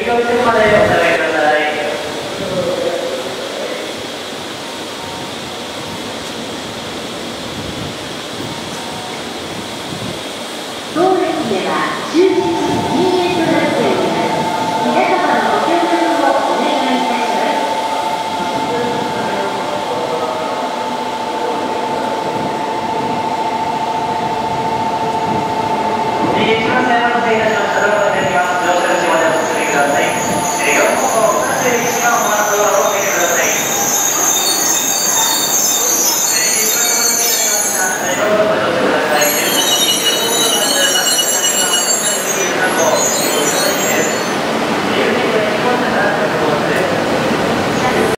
次の車までお下がりください。 当駅では